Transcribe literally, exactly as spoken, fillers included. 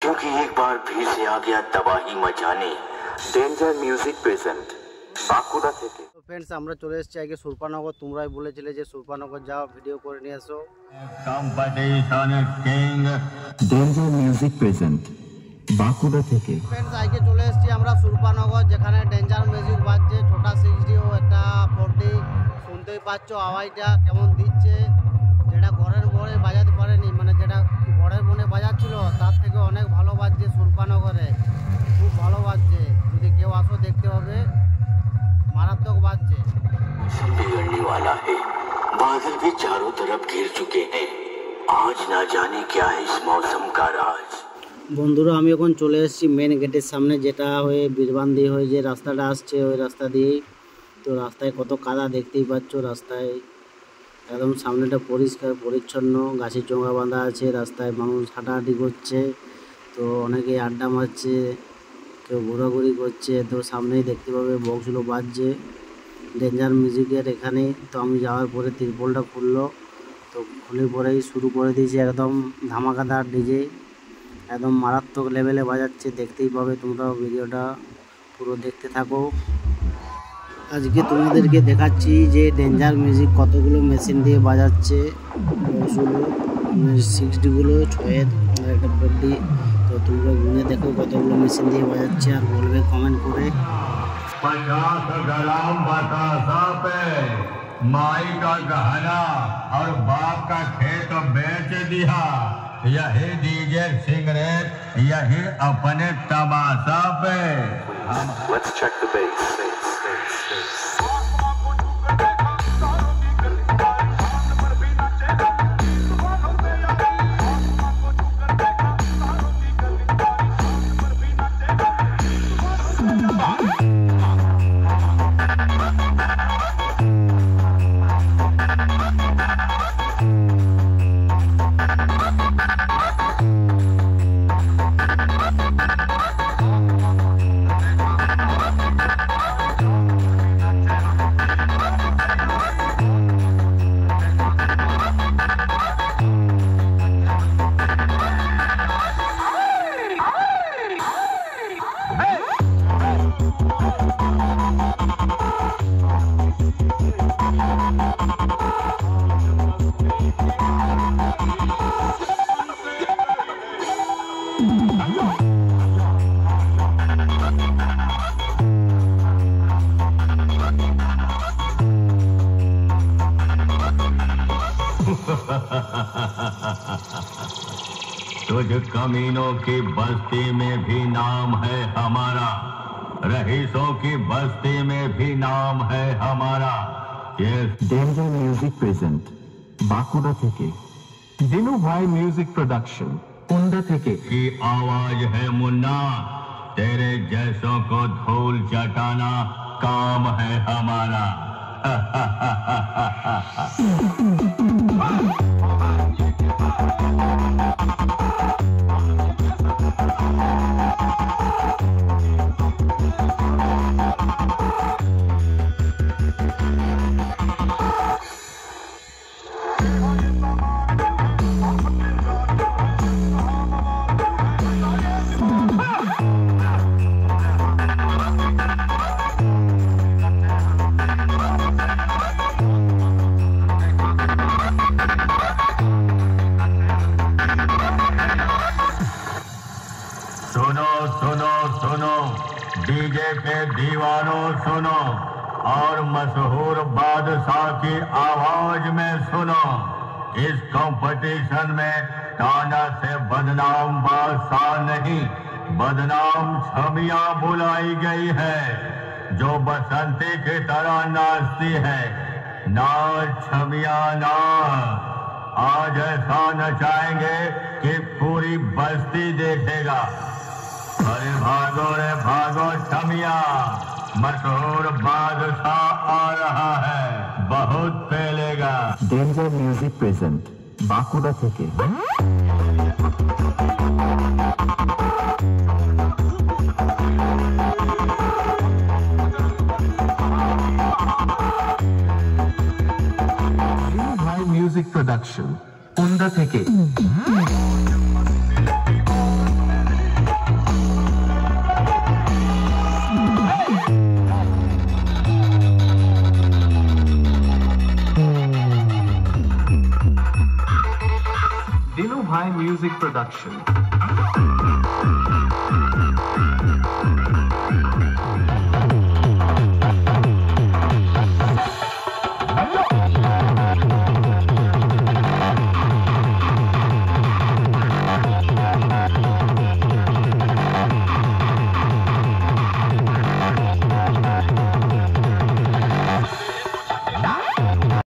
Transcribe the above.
क्योंकि एक बार फिर से आ गया तबाही मचाने डेंजर म्यूजिक प्रेजेंट बांकुड़ा থেকে। তো फ्रेंड्स আমরা চলে এসেছি আগে সুরপানগর। তোমরাই বলেছিলে যে সুরপানগর যাও ভিডিও করে নিয়ে আসো। Competition king danger music present Bankura থেকে। फ्रेंड्स আগে চলে এসেছি আমরা সুরপানগর, যেখানে ডেঞ্জার মিউজিক বাজছে। ছোটা সিক্সটি ও একটা ফোরটি শুনতেই পাচ্ছ আওয়াজটা কেমন দিচ্ছে, যেটা ঘরের মনে বাজাতে পারেনি, মানে যেটা ঘরের মনে বাজাচ্ছিল তার থেকে অনেক ভালো বাজছে সুরপানগরে, খুব ভালো বাজছে। যদি কেউ আসো দেখতে হবে, मारात्मक बात है। बिगड़ने वाला है, बादल भी चारों तरफ घिर चुके हैं। आज ना जाने क्या है इस मौसम का राज। বন্ধুরা আমি এখন চলে এসেছি মেন গেটের সামনে, যেটা হয়ে বীরবান্দি হয়ে যে রাস্তাটা আসছে ওই রাস্তা দিয়েই। তো রাস্তায় কত কাদা দেখতেই পাচ্ছ, রাস্তায় একদম সামনেটা পরিষ্কার পরিচ্ছন্ন, গাছের চোঙা বাঁধা আছে, রাস্তায় মানুষ হাঁটাহাঁটি করছে, তো অনেকে আড্ডা মারছে, কেউ ঘোরাঘুরি করছে। তো সামনেই দেখতে পাবে বক্সগুলো বাজছে ডেঞ্জার মিউজিকের এখানে। তো আমি যাওয়ার পরে তিরপলটা খুললো, তো খুলে পরেই শুরু করে দিয়েছে একদম ধামাকাদার ডিজে, একদম মারাত্মক লেভেলে বাজাচ্ছে। দেখতেই পাবে তোমরা, ভিডিওটা পুরো দেখতে থাকো। আজকে তোমাদেরকে দেখাচ্ছি যে ডেঞ্জার মিউজিক কতগুলো মেশিন দিয়ে বাজাচ্ছে, বক্সগুলো সিক্সটিগুলো ছয়ের একটা বডি। তো তোমরা গুনে দেখো কতগুলো মেশিন দিয়ে বাজাচ্ছে, আর বলবে কমেন্ট করে। पचास ग्राम बतासा पे माई का गहना और बाप का खेत बेच दिया, यही डीजे सिगरेट, यही अपने तमाशा पे। Let's check the bass. तुझ कमीनों की बस्ती में भी नाम है हमारा, रईसों की बस्ती में भी नाम है हमारा। ये डेंजर म्यूजिक प्रेजेंट बांकुड़ा থেকে दिनू भाई म्यूजिक प्रोडक्शन कुंडा থেকে की आवाज है मुन्ना, तेरे जैसों को धूल चटाना काम है हमारा। सुनो सुनो सुनो डीजे के दीवानों सुनो, और मशहूर बादशाह की आवाज में सुनो। इस कंपटीशन में टाना से बदनाम बादशाह नहीं, बदनाम छमिया बुलाई गई है, जो बसंती की तरह नाचती है। नाच छमिया नाच, आज ऐसा नचाएंगे कि पूरी बस्ती देखेगा। अरे भागो रे भागो छमिया, मशहूर बादशाह आ रहा है, बहुत पेलेगा। डेंजर म्यूजिक प्रेजेंट बांकुड़ा থেকে ভাই মিউজিক প্রোডাকশন কুন্ডা থেকে। Bhai Music Production.